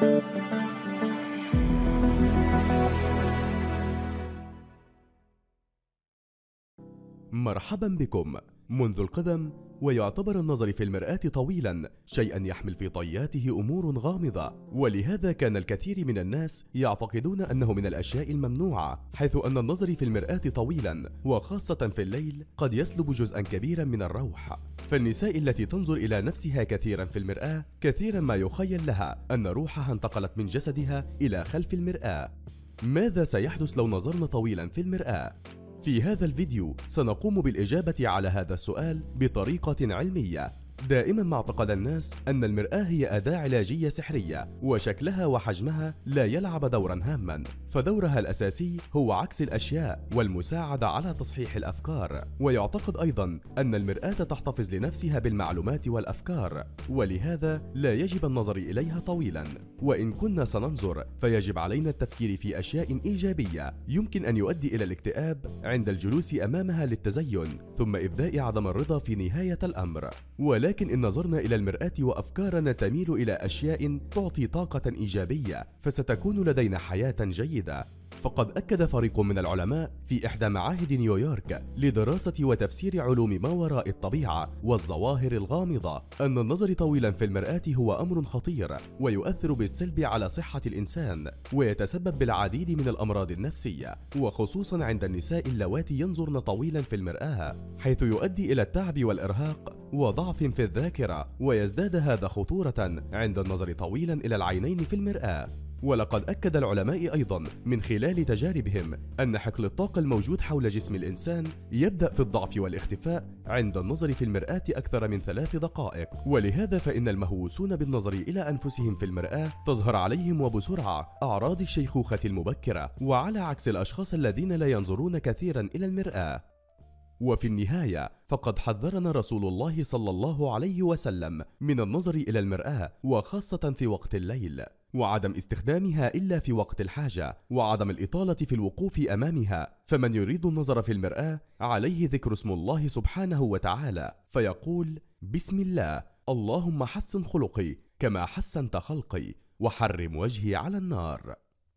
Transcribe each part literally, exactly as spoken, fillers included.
مرحبا بكم. منذ القدم ويعتبر النظر في المرآة طويلا شيئا يحمل في طياته أمور غامضة، ولهذا كان الكثير من الناس يعتقدون أنه من الأشياء الممنوعة، حيث أن النظر في المرآة طويلا وخاصة في الليل قد يسلب جزءا كبيرا من الروح. فالنساء التي تنظر إلى نفسها كثيرا في المرآة كثيرا ما يخيل لها أن روحها انتقلت من جسدها إلى خلف المرآة. ماذا سيحدث لو نظرنا طويلا في المرآة؟ في هذا الفيديو سنقوم بالإجابة على هذا السؤال بطريقة علمية. دائما ما اعتقد الناس أن المرآة هي أداة علاجية سحرية، وشكلها وحجمها لا يلعب دورا هاما، فدورها الأساسي هو عكس الأشياء والمساعدة على تصحيح الأفكار. ويعتقد أيضا أن المرآة تحتفظ لنفسها بالمعلومات والأفكار، ولهذا لا يجب النظر إليها طويلا. وإن كنا سننظر فيجب علينا التفكير في أشياء إيجابية يمكن أن يؤدي إلى الاكتئاب عند الجلوس أمامها للتزين، ثم إبداء عدم الرضا في نهاية الأمر. ولكن لكن إن نظرنا إلى المرآة وأفكارنا تميل إلى أشياء تعطي طاقة إيجابية، فستكون لدينا حياة جيدة. فقد أكد فريق من العلماء في إحدى معاهد نيويورك لدراسة وتفسير علوم ما وراء الطبيعة والظواهر الغامضة أن النظر طويلا في المرآة هو أمر خطير ويؤثر بالسلب على صحة الإنسان، ويتسبب بالعديد من الأمراض النفسية، وخصوصا عند النساء اللواتي ينظرن طويلا في المرآة، حيث يؤدي إلى التعب والإرهاق وضعف في الذاكرة، ويزداد هذا خطورة عند النظر طويلا إلى العينين في المرآة. ولقد أكد العلماء أيضا من خلال تجاربهم أن حقل الطاقة الموجود حول جسم الإنسان يبدأ في الضعف والاختفاء عند النظر في المرآة أكثر من ثلاث دقائق، ولهذا فإن المهووسون بالنظر إلى أنفسهم في المرآة تظهر عليهم وبسرعة أعراض الشيخوخة المبكرة، وعلى عكس الأشخاص الذين لا ينظرون كثيرا إلى المرآة. وفي النهاية فقد حذرنا رسول الله صلى الله عليه وسلم من النظر إلى المرآة، وخاصة في وقت الليل، وعدم استخدامها إلا في وقت الحاجة، وعدم الإطالة في الوقوف أمامها. فمن يريد النظر في المرآة عليه ذكر اسم الله سبحانه وتعالى، فيقول: بسم الله، اللهم حسن خلقي كما حسنت خلقي، وحرم وجهي على النار.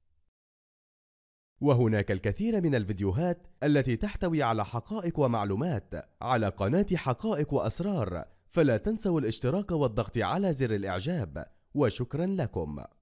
وهناك الكثير من الفيديوهات التي تحتوي على حقائق ومعلومات على قناة حقائق وأسرار، فلا تنسوا الاشتراك والضغط على زر الإعجاب، وشكرا لكم.